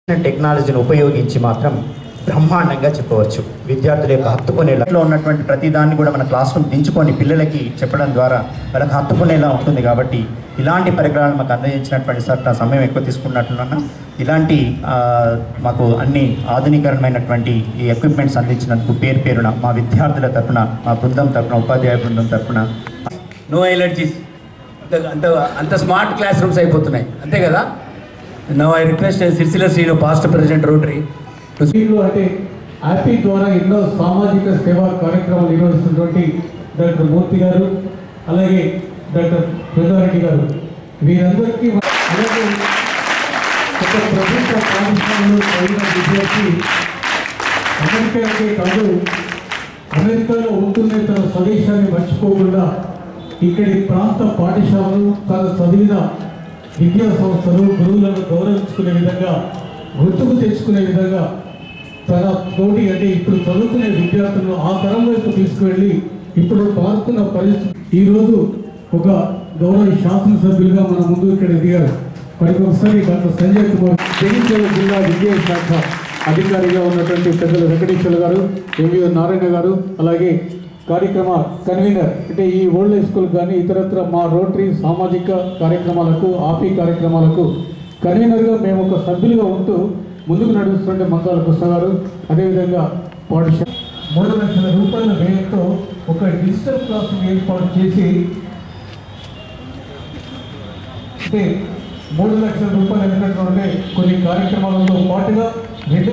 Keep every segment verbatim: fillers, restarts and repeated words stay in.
టెక్నాలజీని ఉపయోగించి మాత్రం బ్రహ్మాండంగా చెప్పవచ్చు. విద్యార్థుల యొక్క హత్తుకునేలా ఉన్నటువంటి ప్రతిదాన్ని కూడా మన క్లాస్ రూమ్ దించుకొని పిల్లలకి చెప్పడం ద్వారా వాళ్ళకి హత్తుకునేలా ఉంటుంది. కాబట్టి ఇలాంటి పరికరాలు మాకు అందజేసినటువంటి సార్ నా సమయం ఎక్కువ తీసుకున్నట్లున్నా ఇలాంటి మాకు అన్ని ఆధునికరమైనటువంటి ఈ ఎక్విప్మెంట్స్ అందించినందుకు పేరు పేరున మా విద్యార్థుల తరఫున, మా బృందం తరఫున, ఉపాధ్యాయ బృందం తరఫున నో ఎలర్జీస్. అంత అంత అంత స్మార్ట్ క్లాస్ రూమ్స్ అయిపోతున్నాయి, అంతే కదా. Now I request Sircilla Srinu, past president Rotary. అంటే యాపీ ద్వారా ఎన్నో సామాజిక సేవా కార్యక్రమాలు నిర్వహిస్తున్నటువంటి డాక్టర్ మూర్తి గారు, అలాగే డాక్టర్ పెద్దారెడ్డి గారు, వీరందరికీ అలాగే ఒక ప్రభుత్వ పాఠశాలలో చదివిన విద్యార్థి అమెరికాకే కాదు, అమెరికాలో ఉంటున్న తన స్వదేశాన్ని మర్చిపోకుండా ఇక్కడి ప్రాంత పాఠశాలలు తన చదివిన విద్యా సంస్థలు గురువులను గౌరవించుకునే విధంగా, గుర్తుకు తెచ్చుకునే విధంగా తన తోటి అంటే ఇప్పుడు చదువుకునే విద్యార్థులను ఆ తరం వైపు తీసుకువెళ్ళి ఇప్పుడు పాల్గొన్న పరిస్థితి. ఈరోజు ఒక గౌరవ శాసనసభ్యులుగా మన ముందు ఇక్కడ ఎదిగారు. మరి ఒకసారి డాక్టర్ సంజయ్ కుమార్, జగిత్యాల జిల్లా విద్యాశాఖ అధికారిగా ఉన్నటువంటి పెద్దలు వెంకటేశ్వర గారు, ఎంవీఓ నారాయణ గారు, అలాగే కార్యక్రమ కన్వీనర్ అంటే ఈ ఓల్డ్ హై స్కూల్ కానీ ఇతరత్ర మా రోటరీ సామాజిక కార్యక్రమాలకు, ఆపీ కార్యక్రమాలకు కన్వీనర్గా మేము ఒక సభ్యులుగా ఉంటూ ముందుకు నడుస్తుంటే మందాల కృష్ణ గారు, అదేవిధంగా పాఠశాల మూడు లక్షల రూపాయల వ్యయంతో ఒక డిజిటల్ క్లాస్ ఏర్పాటు చేసి అంటే మూడు లక్షల రూపాయలు ఎందుకంటే కొన్ని కార్యక్రమాలతో పాటుగా రెండు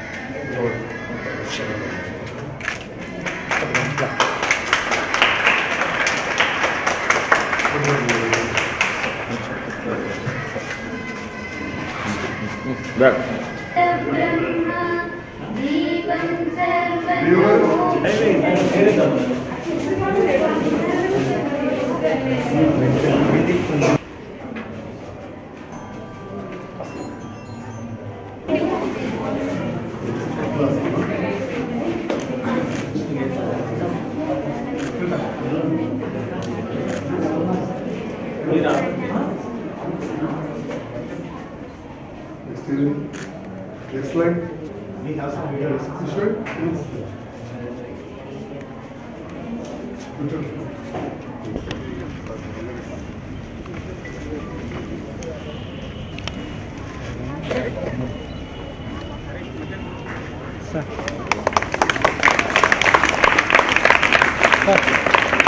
Next slide. We have some videos. Sure. Sir. Sir.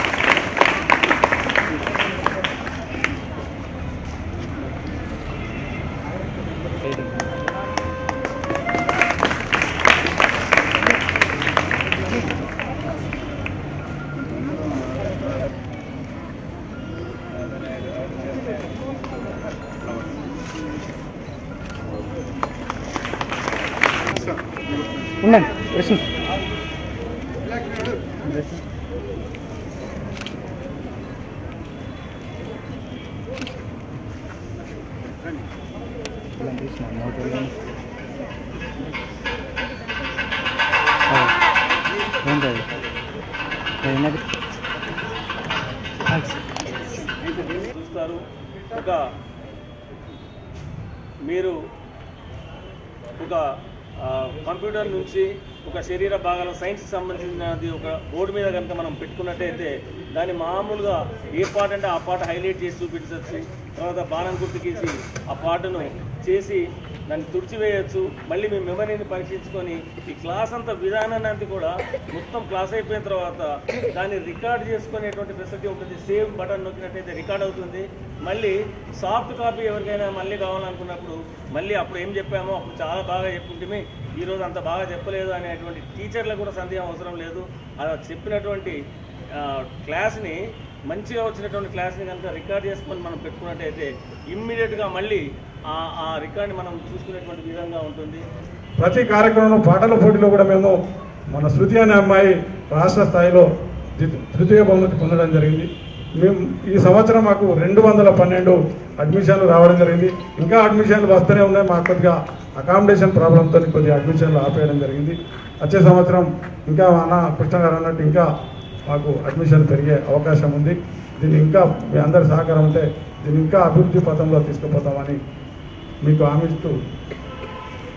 ఉండండి ప్రశ్న చూస్తారు. ఒక మీరు ఒక కంప్యూటర్ నుంచి ఒక శరీర భాగాల సైన్స్కి సంబంధించినది ఒక బోర్డు మీద కనుక మనం పెట్టుకున్నట్టయితే దాన్ని మామూలుగా ఏ పాట అంటే ఆ పాట హైలైట్ చేసి చూపించవచ్చు. తర్వాత బాణం గుర్తు గీసి ఆ పాటను చేసి దాన్ని తుడిచివేయచ్చు. మళ్ళీ మీ మెమరీని పరీక్షించుకొని ఈ క్లాస్ అంతా విధానాన్ని అంతా కూడా మొత్తం క్లాస్ అయిపోయిన తర్వాత దాన్ని రికార్డ్ చేసుకునేటువంటి ఫెసిలిటీ ఉంటుంది. సేవ్ బటన్ నొక్కినట్టయితే రికార్డ్ అవుతుంది. మళ్ళీ సాఫ్ట్ కాపీ ఎవరికైనా మళ్ళీ కావాలనుకున్నప్పుడు మళ్ళీ అప్పుడు ఏం చెప్పామో అప్పుడు చాలా బాగా చెప్పుకుంటే ఈరోజు అంత బాగా చెప్పలేదు అనేటువంటి టీచర్లకు కూడా సందేహం అవసరం లేదు. అలా చెప్పినటువంటి క్లాస్ని మంచిగా వచ్చినటువంటి క్లాస్ని కనుక రికార్డ్ చేసుకొని మనం పెట్టుకున్నట్టయితే ఇమ్మీడియట్గా మళ్ళీ ఆ రికార్డ్ని మనం చూసుకునేటువంటి విధంగా ఉంటుంది. ప్రతి కార్యక్రమంలో పాటల పోటీలో కూడా మేము మన శృతి అనే అమ్మాయి రాష్ట్ర స్థాయిలో తృతీయ బహుమతి పొందడం జరిగింది. మేము ఈ సంవత్సరం మాకు రెండు వందల పన్నెండు అడ్మిషన్లు రావడం జరిగింది. ఇంకా అడ్మిషన్లు వస్తూనే ఉన్నాయి. మాకు కొద్దిగా అకామిడేషన్ ప్రాబ్లంతో కొద్దిగా అడ్మిషన్లు ఆపేయడం జరిగింది. వచ్చే సంవత్సరం ఇంకా అన్న కృష్ణ గారు అన్నట్టు ఇంకా మాకు అడ్మిషన్ పెరిగే అవకాశం ఉంది. దీన్ని ఇంకా మీ అందరి సహకారం ఉంటే దీన్ని ఇంకా అభివృద్ధి పథంలో తీసుకుపోతామని మీకు హామీ ఇస్తూ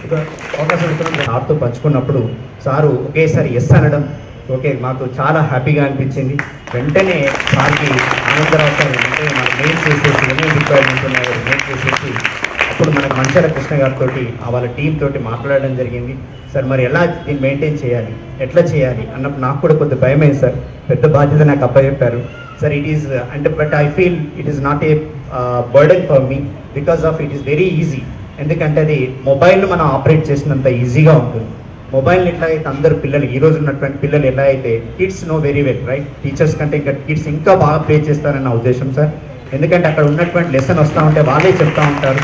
ఒక అవకాశం ఇస్తున్నాం. సార్తో పంచుకున్నప్పుడు సారు ఒకేసారి ఎస్ అనడం ఓకే మాకు చాలా హ్యాపీగా అనిపించింది. వెంటనే సార్కి ఆనందరావు వెంటనే మనకు మెయిల్ చేసేసి ఏమేమి రిక్వైర్మెంట్ ఉన్నాయో మెయిల్ చేసేసి అప్పుడు మనకు మంచాల కృష్ణ గారితో వాళ్ళ టీం తోటి మాట్లాడడం జరిగింది. సార్ మరి ఎలా దీన్ని మెయింటైన్ చేయాలి, ఎట్లా చేయాలి అన్నప్పుడు నాకు కూడా కొద్దిగా భయమైంది సార్. పెద్ద బాధ్యత నాకు అప్పచెప్పారు సార్. ఇట్ ఈస్ అంటే but I feel it is not a burden for me because of it is very easy. ఎందుకంటే అది మొబైల్ మనం ఆపరేట్ చేసినంత ఈజీగా ఉంటుంది. మొబైల్ని ఎట్లా అయితే అందరు పిల్లలు ఈ రోజు ఉన్నటువంటి పిల్లలు ఎలా అయితే kids know very well right, teachers కంటే ఇంకా కిడ్స్ ఇంకా బాగా ప్లే చేస్తారని నా ఉద్దేశం సార్. ఎందుకంటే అక్కడ ఉన్నటువంటి లెసన్ వస్తూ ఉంటే వాళ్ళే చెప్తూ ఉంటారు.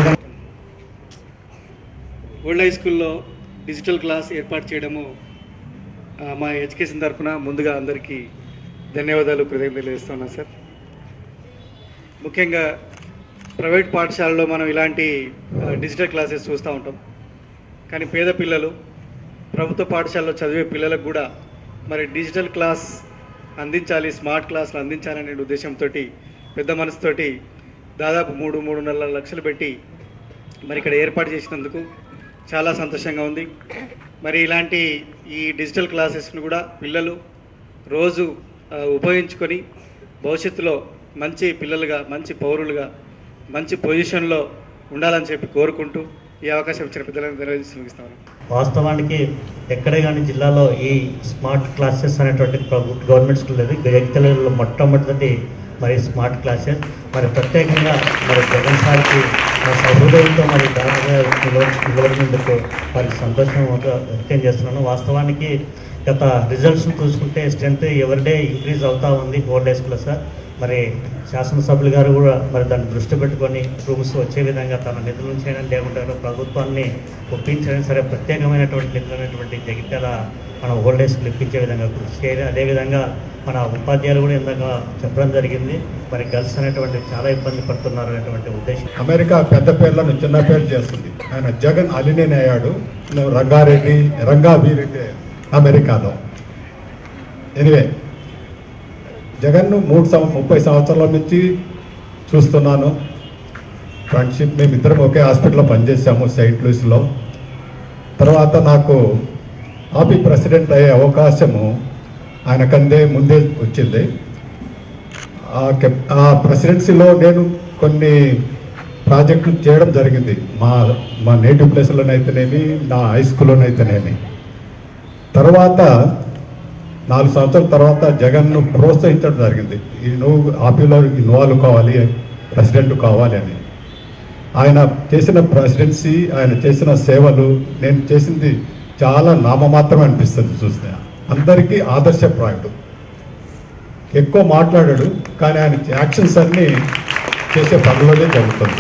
ఓల్డ్ హై స్కూల్లో డిజిటల్ క్లాస్ ఏర్పాటు చేయడము మా ఎడ్యుకేషన్ తరఫున ముందుగా అందరికీ ధన్యవాదాలు కృతజ్ఞతలు చేస్తున్నాను సార్. ముఖ్యంగా ప్రైవేట్ పాఠశాలలో మనం ఇలాంటి డిజిటల్ క్లాసెస్ చూస్తూ ఉంటాం. కానీ పేద పిల్లలు ప్రభుత్వ పాఠశాలలో చదివే పిల్లలకు కూడా మరి డిజిటల్ క్లాస్ అందించాలి, స్మార్ట్ క్లాసులు అందించాలనే ఉద్దేశంతో పెద్ద మనసుతోటి దాదాపు మూడు మూడున్నర లక్షలు పెట్టి మరి ఇక్కడ ఏర్పాటు చేసినందుకు చాలా సంతోషంగా ఉంది. మరి ఇలాంటి ఈ డిజిటల్ క్లాసెస్ను కూడా పిల్లలు రోజు ఉపయోగించుకొని భవిష్యత్తులో మంచి పిల్లలుగా, మంచి పౌరులుగా, మంచి పొజిషన్లో ఉండాలని చెప్పి కోరుకుంటూ ఈ అవకాశం ఇచ్చిన పెద్దలను ధన్యవాదాలు ముగిస్తాను. వాస్తవానికి ఎక్కడే కానీ జిల్లాలో ఈ స్మార్ట్ క్లాసెస్ అనేటువంటి గవర్నమెంట్ స్కూల్ లేదు. జగిత్యాలలో మొట్టమొదటి మరి స్మార్ట్ క్లాసెస్ మరి ప్రత్యేకంగా మరి జగన్ సార్కి సహృదయంతో మరి దాదాపుగా నిలబడినందుకు మరి సంతోషం వ్యక్తం చేస్తున్నాను. వాస్తవానికి గత రిజల్ట్స్ని చూసుకుంటే స్ట్రెంత్ ఎవరిడే ఇంక్రీజ్ అవుతూ ఉంది ఓల్డ్ హై స్కూల్లో సార్. మరి శాసనసభ్యులు గారు కూడా మరి దాన్ని దృష్టి పెట్టుకొని రూమ్స్ వచ్చే విధంగా తన నిధుల నుంచి అయినా లేకుంటే ప్రభుత్వాన్ని ఒప్పించడం సరే ప్రత్యేకమైనటువంటి నిధులైనటువంటి జగిత్యాల మన ఓల్డ్ హై స్కూల్ ఇప్పించే విధంగా కృషి చేయాలి. అదేవిధంగా మన ఉపాధ్యాయులు కూడా ఇందాక చెప్పడం జరిగింది మరి గర్ల్స్ అనేటువంటి చాలా ఇబ్బంది పడుతున్నారు అనేటువంటి ఉద్దేశం. అమెరికా పెద్ద పేర్లను చిన్న పేర్లు చేస్తుంది. ఆయన జగన్ అలినేని అయ్యాడు, రంగారెడ్డి రంగావీరెడ్డి అమెరికాలో. ఎనివే జగన్ను మూడు సంవ ముప్పై సంవత్సరాల నుంచి చూస్తున్నాను. ఫ్రెండ్షిప్ మేమిద్దరం ఒకే హాస్పిటల్లో పనిచేసాము సెయింట్ లూయిస్లో. తర్వాత నాకు ఆపి ప్రెసిడెంట్ అయ్యే అవకాశము ఆయనకందే ముందే వచ్చింది. ఆ ప్రెసిడెన్సీలో నేను కొన్ని ప్రాజెక్టులు చేయడం జరిగింది. మా మా నేటివ్ ప్లేస్లోనైతేనేమి, నా హై స్కూల్లోనైతేనేమి. తర్వాత నాలుగు సంవత్సరాల తర్వాత జగన్ను ప్రోత్సహించడం జరిగింది. ఈ నువ్వు ఆపీలో ఇన్వాల్వ్ కావాలి, ప్రెసిడెంట్ కావాలి అని. ఆయన చేసిన ప్రెసిడెన్సీ, ఆయన చేసిన సేవలు, నేను చేసింది చాలా నామమాత్రం అనిపిస్తుంది చూస్తే. అందరికీ ఆదర్శప్రాయుడు, ఎక్కువ మాట్లాడాడు కానీ ఆయన యాక్షన్స్ అన్నీ చేసే పనులోనే జరుగుతుంది.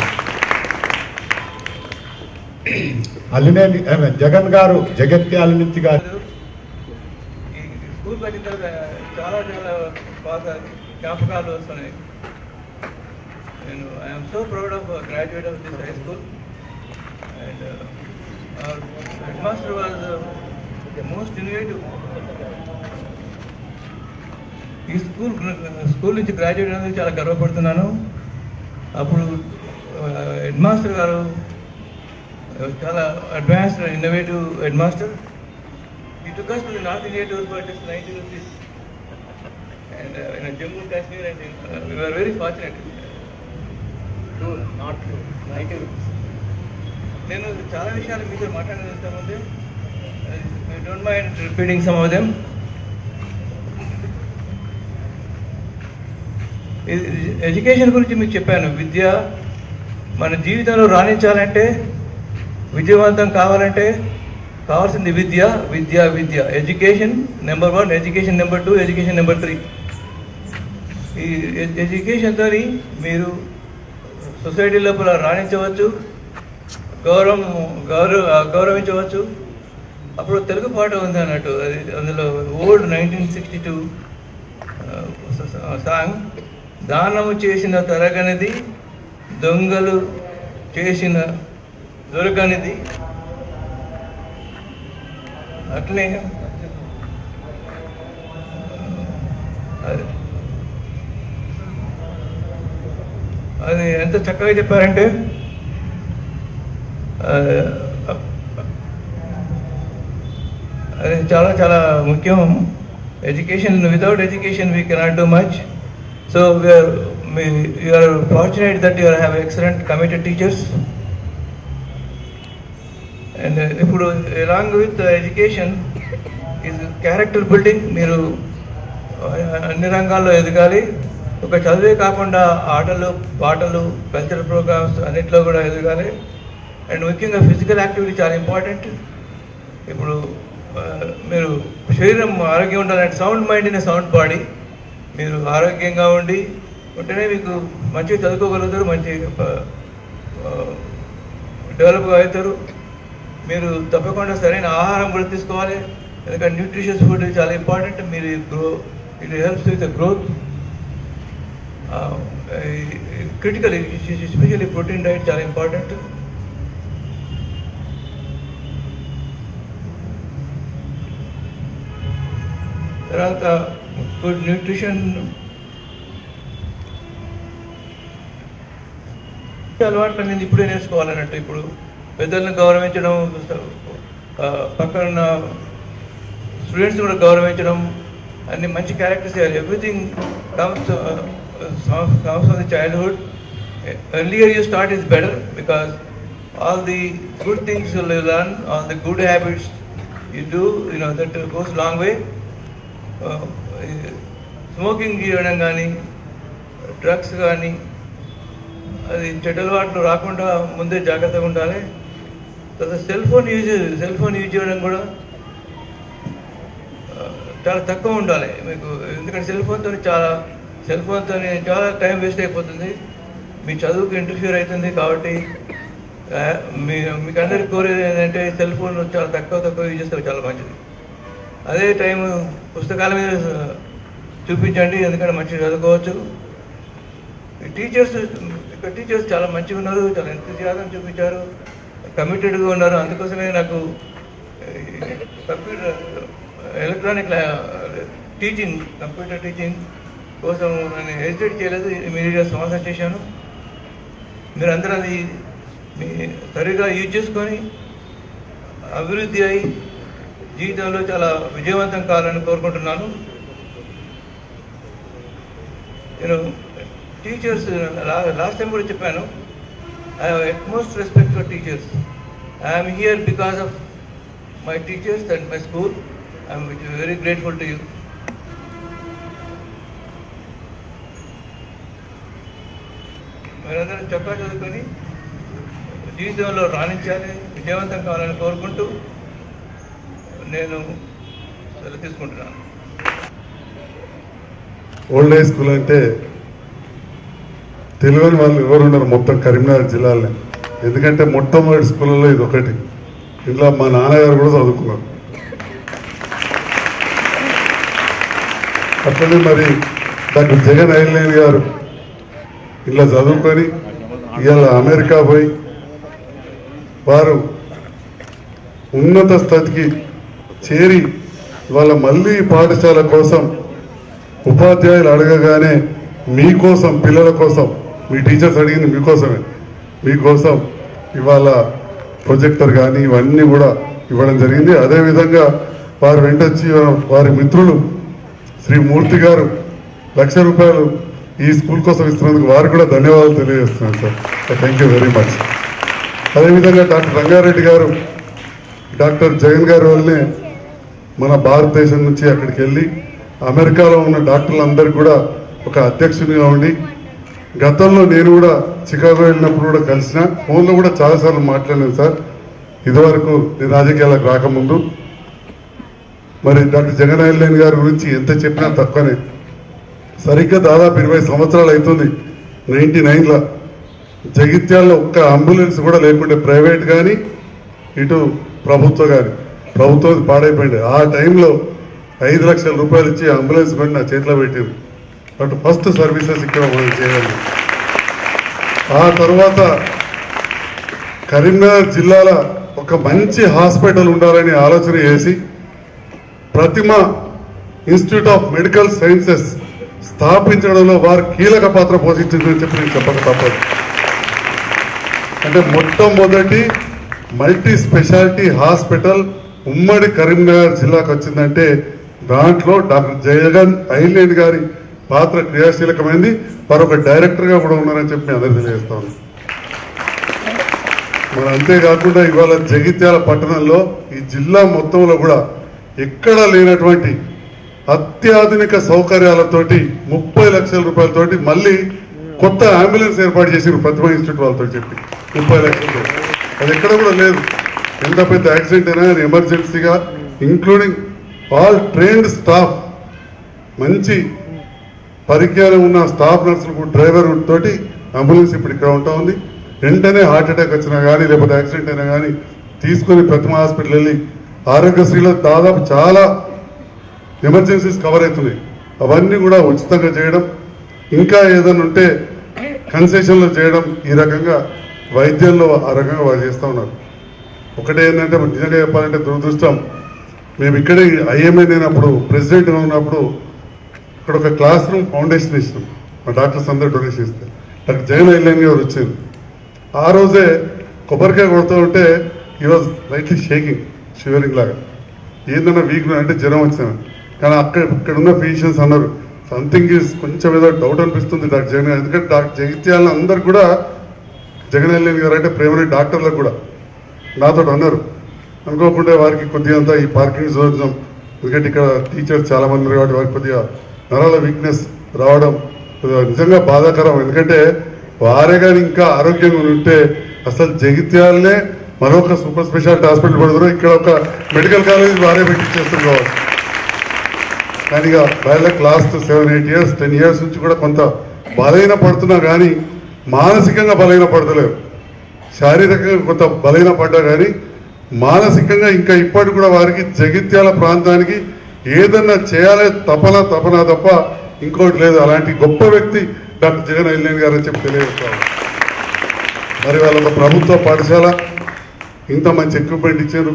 అలినేని జగన్ గారు జగత్యాల నుంచి గారు స్కూల్ పెట్టిన తర్వాత చాలా చాలా బాగా జ్ఞాపకాలు వస్తున్నాయి. నేను I'm so proud of graduate of this high school. And head master was the most innovative. ఈ స్కూల్ స్కూల్ నుంచి గ్రాడ్యుయేట్ అనేది చాలా గర్వపడుతున్నాను. అప్పుడు హెడ్ మాస్టర్ గారు చాలా advanced innovative head master. He took us to the North India tour for just ninety rupees, and uh, in Jammu Kashmir, and uh, we were very fortunate. Tour, not tour, ninety rupees. నేను చాలా విషయాలు మీతో మాట్లాడగలుగుతామంటే I don't mind repeating some of them. Education గురించి మీకు చెప్పాను. విద్య మన జీవితంలో రాణించాలంటే, విజయవంతం కావాలంటే కావాల్సింది విద్య, విద్య విద్య education number one, education number two, education number three. ఈ ఎడ్యుకేషన్తో మీరు సొసైటీ లోపల రాణించవచ్చు, గౌరవం గౌరవ గౌరవించవచ్చు. అప్పుడు తెలుగు పాట ఉంది అన్నట్టు, అది అందులో old nineteen sixty two song. దానము చేసిన తరగనిది, దొంగలు చేసిన దొరకనిది. అట్లే అది ఎంత చక్కగా చెప్పారంటే, అది చాలా చాలా ముఖ్యం. Education, without education we cannot do much. So we are you are fortunate that you have excellent committed teachers. And ఇప్పుడు along with education is character building. మీరు అన్ని రంగాల్లో ఎదగాలి. ఒక చదివే కాకుండా ఆటలు, పాటలు, కల్చరల్ ప్రోగ్రామ్స్ అన్నింటిలో కూడా ఎదగాలి. అండ్ ముఖ్యంగా ఫిజికల్ యాక్టివిటీ చాలా ఇంపార్టెంట్. ఇప్పుడు మీరు శరీరం ఆరోగ్యం ఉండాలంటే sound mind in sound body. మీరు ఆరోగ్యంగా ఉండి ఉంటేనే మీకు మంచిగా చదువుకోగలుగుతారు, మంచి డెవలప్గా అవుతారు. మీరు తప్పకుండా సరైన ఆహారం కూడా తీసుకోవాలి. ఎందుకంటే న్యూట్రిషియస్ ఫుడ్ చాలా ఇంపార్టెంట్. మీరు grow it helps with growth. Critical especially protein diet చాలా ఇంపార్టెంట్. తర్వాత గుడ్ న్యూట్రిషన్. అలవాట్లు అనేది ఇప్పుడే నేర్చుకోవాలన్నట్టు. ఇప్పుడు పెద్దలను గౌరవించడం, పక్కన స్టూడెంట్స్ కూడా గౌరవించడం, అన్ని మంచి characters. Everything comes comes from the childhood. Earlier you start is better because all the good things you learn, all the good habits you do, you know that goes long way. Smoking చేయడం కానీ, drugs కానీ, అది చెడ్డ అలవాట్లు రాకుండా ముందే జాగ్రత్తగా ఉండాలి. తర్వాత cell phone use cell phone use చేయడం కూడా చాలా తక్కువ ఉండాలి మీకు. ఎందుకంటే సెల్ ఫోన్తో చాలా సెల్ ఫోన్తో చాలా టైం వేస్ట్ అయిపోతుంది, మీ చదువుకు ఇంటర్ఫియర్ అవుతుంది. కాబట్టి మీ మీకు అందరికి కోరేది ఏంటంటే సెల్ ఫోన్ చాలా తక్కువ తక్కువ యూజ్ చేస్తే చాలా మంచిది. అదే టైం పుస్తకాల మీద చూపించండి, ఎందుకంటే మంచిగా చదువుకోవచ్చు. టీచర్స్ ఇక్కడ టీచర్స్ చాలా మంచిగా ఉన్నారు, చాలా ఎంతజాదం చూపించారు, కమిటెడ్గా ఉన్నారు. అందుకోసమే నాకు computer electronic teaching computer teaching కోసం నేను హెసిటేట్ చేయలేదు, ఇమీడియట్గా స్పాన్సర్ చేశాను. మీరు అందరూ అది మీ సరిగా యూజ్ చేసుకొని అభివృద్ధి అయి జీవితంలో చాలా విజయవంతం కావాలని కోరుకుంటున్నాను. నేను టీచర్స్ లాస్ట్ టైం కూడా చెప్పాను, I have utmost respect for teachers. I'm here because of my teachers and my school. I'm very grateful to you. మీరందరూ చక్కగా చదువుకొని జీవితంలో రాణించాలి, విజయవంతం కావాలని కోరుకుంటూ నేను సెలవు తీసుకుంటున్నాను. ఓల్డ్ ఏజ్ స్కూల్ అంటే తెలియని వాళ్ళు ఎవరు ఉన్నారు మొత్తం కరీంనగర్ జిల్లాలో. ఎందుకంటే మొట్టమొదటి స్కూళ్ళలో ఇది ఒకటి. ఇంట్లో మా నాన్నగారు కూడా చదువుకున్నారు. అట్లనే మరి డాక్టర్ జగన్ ఐలేని గారు ఇలా చదువుకొని ఇవాళ అమెరికా పోయి వారు ఉన్నత స్థితికి చేరి వాళ్ళ మళ్ళీ పాఠశాల కోసం ఉపాధ్యాయులు అడగగానే మీకోసం, పిల్లల కోసం, మీ టీచర్స్ అడిగింది మీకోసమే, మీకోసం ఇవాళ ప్రొజెక్టర్ కానీ ఇవన్నీ కూడా ఇవ్వడం జరిగింది. అదేవిధంగా వారు వెంటొచ్చి వారి మిత్రులు శ్రీ మూర్తి గారు లక్ష రూపాయలు ఈ స్కూల్ కోసం ఇస్తున్నందుకు వారికి కూడా ధన్యవాదాలు తెలియజేస్తున్నాను sir. Thank you very much. అదేవిధంగా డాక్టర్ రంగారెడ్డి గారు, డాక్టర్ జగన్ గారి వల్లనే మన భారతదేశం నుంచి అక్కడికి వెళ్ళి అమెరికాలో ఉన్న డాక్టర్లందరికీ కూడా ఒక అధ్యక్షునిగా ఉండి, గతంలో నేను కూడా చికాగో వెళ్ళినప్పుడు కూడా కలిసిన, ఫోన్లో కూడా చాలాసార్లు మాట్లాడాను సార్. ఇదివరకు నేను రాజకీయాలకు రాకముందు. మరి డాక్టర్ జగన్ ఐలేని గారి గురించి ఎంత చెప్పినా తక్కువనే. సరిగ్గా దాదాపు ఇరవై సంవత్సరాలు అవుతుంది. నైంటీ నైన్లో జగిత్యాలలో ఒక్క అంబులెన్స్ కూడా లేకుంటే, ప్రైవేట్ కానీ ఇటు ప్రభుత్వం కానీ. ప్రభుత్వం పాడైపోయింది. ఆ టైంలో ఐదు లక్షల రూపాయలు ఇచ్చి అంబులెన్స్ కొని నా చేతిలో పెట్టారు. బట్ ఫస్ట్ సర్వీసెస్ ఇక్కడ మనం చేయాలి. ఆ తర్వాత కరీంనగర్ జిల్లాలో ఒక మంచి హాస్పిటల్ ఉండాలని ఆలోచన చేసి Prathima institute of medical sciences స్థాపించడంలో వారు కీలక పాత్ర పోషించిందని చెప్పి నేను చెప్పక తప్పదు. అంటే మొట్టమొదటి మల్టీ స్పెషాలిటీ హాస్పిటల్ ఉమ్మడి కరీంనగర్ జిల్లాకు వచ్చిందంటే దాంట్లో డాక్టర్ జగన్ ఐలాండ్ గారి పాత్ర క్రియాశీలకమైంది. మరొక డైరెక్టర్గా కూడా ఉన్నారని చెప్పి మీ అందరికీ తెలియజేస్తా ఉన్నాను. మరి అంతేకాకుండా ఇవాళ జగిత్యాల పట్టణంలో ఈ జిల్లా మొత్తంలో కూడా ఎక్కడా లేనటువంటి అత్యాధునిక సౌకర్యాలతోటి ముప్పై లక్షల రూపాయలతోటి మళ్ళీ కొత్త అంబులెన్స్ ఏర్పాటు చేసారు ప్రతిభ ఇన్స్టిట్యూట్ వాళ్ళతో చెప్పి ముప్పై లక్షలతో. అది ఎక్కడ కూడా లేదు. ఎంత పెద్ద యాక్సిడెంట్ అయినా ఎమర్జెన్సీగా ఇంక్లూడింగ్ ఆల్ ట్రైన్డ్ స్టాఫ్, మంచి పరిజ్ఞానం ఉన్న స్టాఫ్ నర్సులకు డ్రైవర్ తోటి అంబులెన్స్ ఇప్పుడు ఇక్కడ ఉంటా ఉంది. వెంటనే హార్ట్ అటాక్ వచ్చినా కానీ లేకపోతే యాక్సిడెంట్ అయినా కానీ తీసుకొని ప్రతిమ హాస్పిటల్ వెళ్ళి ఆరోగ్యశ్రీలో దాదాపు చాలా ఎమర్జెన్సీస్ కవర్ అవుతున్నాయి. అవన్నీ కూడా ఉచితంగా చేయడం, ఇంకా ఏదైనా ఉంటే కన్సెషన్లో చేయడం, ఈ రకంగా వైద్యంలో ఆ రకంగా వారు చేస్తూ ఉన్నారు. ఒకటే ఏంటంటే నిజంగా చెప్పాలంటే దురదృష్టం, మేము ఇక్కడే ఐఎంఏ నేను అప్పుడు ప్రెసిడెంట్గా ఉన్నప్పుడు ఇక్కడ ఒక క్లాస్ రూమ్ ఫౌండేషన్ ఇచ్చినాం. మా డాక్టర్స్ అందరూ డొనేషన్ ఇస్తే డాక్టర్ జగన్ ఐలాండ్ గారు వచ్చారు. ఆ రోజే కొబ్బరికాయ కొడుతూ ఉంటే ఈ వాజ్ లైట్లీ షేకింగ్, షివరింగ్ లాగా. ఏందన్నా వీక్ అంటే జ్వరం వచ్చాను. కానీ అక్కడ ఇక్కడ ఉన్న ఫిజిషియన్స్ అన్నారు సంథింగ్ ఈజ్ కొంచెం ఏదో డౌట్ అనిపిస్తుంది డాక్టర్ జగన్ గారు. ఎందుకంటే డాక్టర్ జగిత్యాల అందరు కూడా జగన్ ఐలాండ్ గారు అంటే ప్రేమని డాక్టర్లకు కూడా నాతో అన్నారు. అనుకోకుండా వారికి కొద్దిగా అంతా ఈ పార్కింగ్ జోన్, ఎందుకంటే ఇక్కడ టీచర్స్ చాలా మంది ఉన్నారు కాబట్టి వారికి కొద్దిగా నరాల వీక్నెస్ రావడం నిజంగా బాధాకరం. ఎందుకంటే వారే కానీ ఇంకా ఆరోగ్యంగా ఉంటే అసలు జగిత్యాలనే మరొక సూపర్ స్పెషాలిటీ హాస్పిటల్ పడుతున్నారు, ఇక్కడ ఒక మెడికల్ కాలేజ్ వారే పెట్టించేస్తారు కావచ్చు. కానీ ఇక వాళ్ళకి last seven eight years ten years నుంచి కూడా కొంత బలహీన పడుతున్నా కానీ మానసికంగా బలహీన పడతలేరు. శారీరకంగా కొంత బలహీన పడ్డా కానీ మానసికంగా ఇంకా ఇప్పటికి కూడా వారికి జగిత్యాల ప్రాంతానికి ఏదన్నా చేయాలి తపన తపన తప్ప ఇంకోటి లేదు. అలాంటి గొప్ప వ్యక్తి డాక్టర్ జగన్ ఐలాండ్ గారు అని చెప్పి తెలియజేస్తాను. మరి వాళ్ళ ప్రభుత్వ పాఠశాల ఇంత మంచి ఎక్విప్మెంట్ ఇచ్చారు.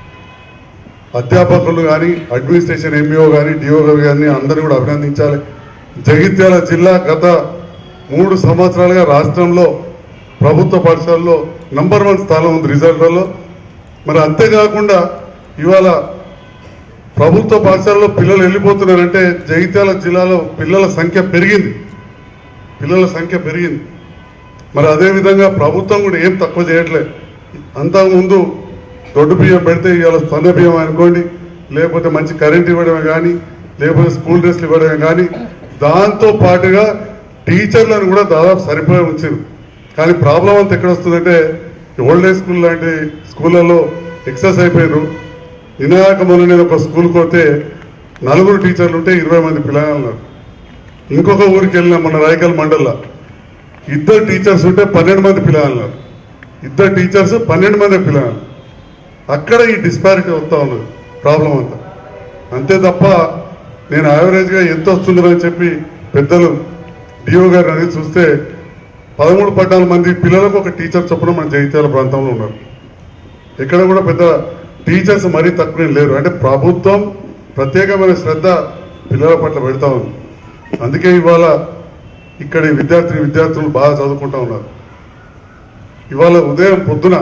అధ్యాపకులు కానీ అడ్మినిస్ట్రేషన్ ఎంఈఓ కానీ డిఓ గారు కానీ అందరూ కూడా అభినందించాలి. జగిత్యాల జిల్లా గత మూడు సంవత్సరాలుగా రాష్ట్రంలో ప్రభుత్వ పాఠశాలలో నంబర్ వన్ స్థానం ఉంది రిజల్ట్లలో. మరి అంతేకాకుండా ఇవాళ ప్రభుత్వ పాఠశాలలో పిల్లలు వెళ్ళిపోతున్నారంటే జగిత్యాల జిల్లాలో పిల్లల సంఖ్య పెరిగింది, పిల్లల సంఖ్య పెరిగింది. మరి అదేవిధంగా ప్రభుత్వం కూడా ఏం తక్కువ చేయట్లేదు. అంతకుముందు దొడ్డు బియ్యం పెడితే ఇవాళ సన్న బియ్యం అనుకోండి, లేకపోతే మంచి కరెంట్ ఇవ్వడమే కానీ, లేకపోతే స్కూల్ డ్రెస్లు ఇవ్వడమే కానీ, దాంతో పాటుగా టీచర్లను కూడా దాదాపు సరిపోయి ఉంచారు. కానీ ప్రాబ్లం అంతా ఎక్కడ వస్తుందంటే ఓల్డ్ ఏజ్ స్కూల్ లాంటి స్కూళ్ళలో ఎక్సెస్ అయిపోయారు. వినాయక మొన్న నేను ఒక స్కూల్కి పోతే నలుగురు టీచర్లు ఉంటే ఇరవై మంది పిల్లలు ఉన్నారు. ఇంకొక ఊరికి వెళ్ళిన మన రాయకల్ మండల్లో ఇద్దరు టీచర్స్ ఉంటే పన్నెండు మంది పిల్లలు ఉన్నారు. ఇద్దరు టీచర్స్ పన్నెండు మంది పిల్లలు. అక్కడ ఈ డిస్పారిటీ వస్తూ ఉన్నది ప్రాబ్లం అంతా. అంతే తప్ప నేను యావరేజ్గా ఎంత వస్తుందని చెప్పి పెద్దలు డిఓ గారు అనేది చూస్తే పదమూడు పద్నాలుగు మంది పిల్లలకు ఒక టీచర్ చొప్పున మన జగిత్యాల ప్రాంతంలో ఉన్నారు. ఎక్కడ కూడా పెద్ద టీచర్స్ మరీ తక్కువ లేరు. అంటే ప్రభుత్వం ప్రత్యేకమైన శ్రద్ధ పిల్లల పట్ల పెడతా ఉంది. అందుకే ఇవాళ ఇక్కడ విద్యార్థిని విద్యార్థులు బాగా చదువుకుంటూ ఉన్నారు. ఇవాళ ఉదయం పొద్దున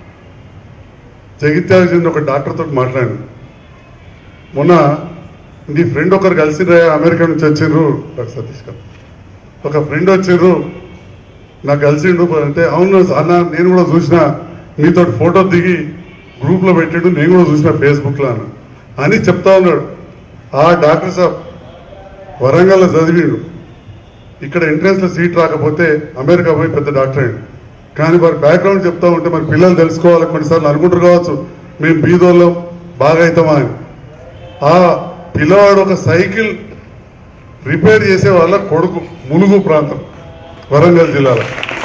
జగిత్యాల చెందిన ఒక డాక్టర్ తోటి మాట్లాడాను. మొన్న నీ ఫ్రెండ్ ఒకరు కలిసిరా అమెరికా నుంచి వచ్చిండ్రు డాక్టర్ సతీష్ గారు, ఒక ఫ్రెండ్ వచ్చిండ్రు నాకు కలిసిండు అంటే అవును అన్న నేను కూడా చూసిన మీతో ఫోటో దిగి గ్రూప్లో పెట్టాడు, నేను కూడా చూసిన ఫేస్బుక్లో అన్న అని చెప్తా ఉన్నాడు. ఆ డాక్టర్ సాబ్ వరంగల్లో చదివిడు, ఇక్కడ ఎంట్రన్స్లో సీట్ రాకపోతే అమెరికా పోయి పెద్ద డాక్టర్ అయ్యాడు. కానీ వారి బ్యాక్గ్రౌండ్ చెప్తా ఉంటే మరి పిల్లలు తెలుసుకోవాలి, కొన్నిసార్లు అనుకుంటారు కావచ్చు మేము బీదోళ్ళం బాగా అవుతామా అని. ఆ పిల్లవాడు ఒక సైకిల్ రిపేర్ చేసే వాళ్ళ కొడుకు ములుగు ప్రాంతం వరంగల్ జిల్లాలో.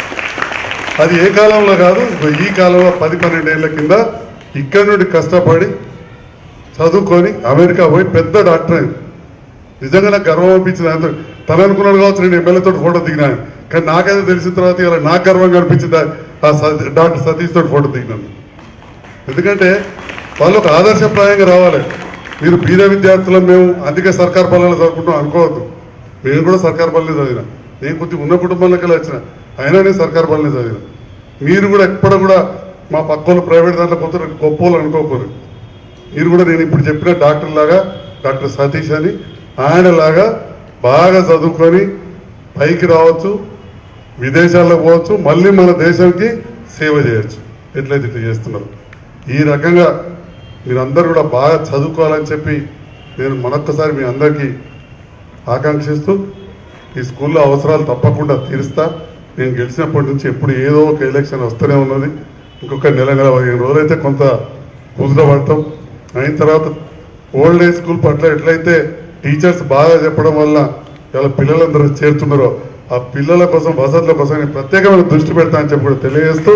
అది ఏ కాలంలో కాదు, ఈ కాలంలో పది పన్నెండేళ్ల కింద ఇక్కడి నుండి కష్టపడి చదువుకొని అమెరికా పోయి పెద్ద డాక్టర్ అయింది. నిజంగా నాకు గర్వం అనిపించింది. తను అనుకున్నాడు కావచ్చు నేను ఎమ్మెల్యేతో ఫోటో దిగినాను, కానీ నాకైతే తెలిసిన తర్వాత ఇలా నాకు గర్వంగా అనిపించింది ఆ డాక్టర్ సతీష్ తోటి ఫోటో దిగినాను. ఎందుకంటే వాళ్ళు ఒక ఆదర్శప్రాయంగా రావాలి. మీరు బీద విద్యార్థులం మేము అందుకే సర్కార్ పాలనలో చదువుకుంటాం అనుకోవద్దు. నేను కూడా సర్కార్ పాలనే చదివిన, నేను కొద్దిగా ఉన్న కుటుంబంలోకి వచ్చిన, అయినా నేను సర్కార్ పాలనే చదివిన. మీరు కూడా ఎప్పుడు కూడా మా పక్కోళ్ళు ప్రైవేట్ దాంట్లో పోతే గొప్పోళ్ళు అనుకోకూరు. మీరు కూడా నేను ఇప్పుడు చెప్పిన డాక్టర్ లాగా డాక్టర్ సతీష్ అని ఆయనలాగా బాగా చదువుకొని పైకి రావచ్చు, విదేశాల్లో పోవచ్చు, మళ్ళీ మన దేశానికి సేవ చేయొచ్చు. ఎట్లయితే ఇట్లా చేస్తున్నారు. ఈ రకంగా మీరందరూ కూడా బాగా చదువుకోవాలని చెప్పి నేను మరొక్కసారి మీ అందరికీ ఆకాంక్షిస్తూ ఈ స్కూల్లో అవసరాలు తప్పకుండా తీరుస్తా. నేను గెలిచినప్పటి నుంచి ఎప్పుడు ఏదో ఒక ఎలక్షన్ వస్తూనే ఉన్నది. ఇంకొక నెల నెల పదిహేను రోజులైతే కొంత కుదుట పడతాం. అయిన తర్వాత ఓల్డ్ ఏజ్ స్కూల్ పట్ల ఎట్లయితే టీచర్స్ బాగా చెప్పడం వల్ల ఇలా పిల్లలందరూ చేరుతున్నారో ఆ పిల్లల కోసం వసతుల కోసం నేను ప్రత్యేకమైన దృష్టి పెడతా అని చెప్పి కూడా తెలియజేస్తూ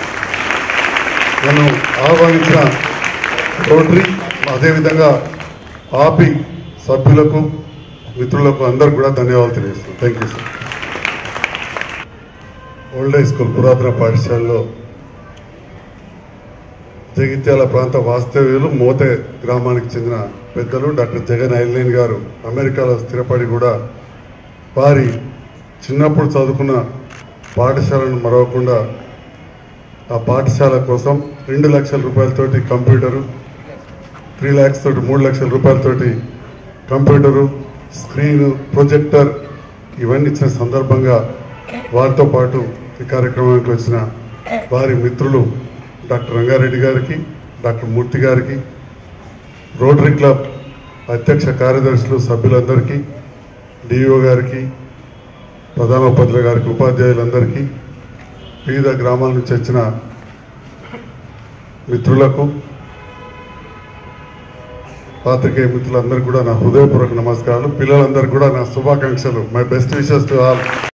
నేను ఆహ్వానించిన రోటరీ అదేవిధంగా ఆపి సభ్యులకు మిత్రులకు అందరికి కూడా ధన్యవాదాలు తెలియజేస్తాను. Thank you sir. Old age school పురాతన పాఠశాలలో జగిత్యాల ప్రాంత వాస్తవ్యులు మోతే గ్రామానికి చెందిన పెద్దలు డాక్టర్ జగన్ ఐలైన్ గారు అమెరికాలో స్థిరపడి కూడా వారి చిన్నప్పుడు చదువుకున్న పాఠశాలను మరవకుండా ఆ పాఠశాల కోసం రెండు లక్షల రూపాయలతోటి కంప్యూటరు, త్రీ ల్యాక్స్ తోటి మూడు లక్షల రూపాయలతోటి కంప్యూటరు, స్క్రీను, ప్రొజెక్టర్ ఇవన్నీ ఇచ్చిన సందర్భంగా వారితో పాటు ఈ కార్యక్రమానికి వచ్చిన వారి మిత్రులు డాక్టర్ రంగారెడ్డి గారికి, డాక్టర్ మూర్తి గారికి, రోటరీ క్లబ్ అధ్యక్ష కార్యదర్శులు సభ్యులందరికీ, డిఓ గారికి, ప్రధానోపాధ్యాయుల గారికి, ఉపాధ్యాయులందరికీ, వివిధ గ్రామాల నుంచి వచ్చిన మిత్రులకు, పాత్రికేయ మిత్రులందరికీ కూడా నా హృదయపూర్వక నమస్కారాలు. పిల్లలందరికీ కూడా నా శుభాకాంక్షలు. My best wishes to all.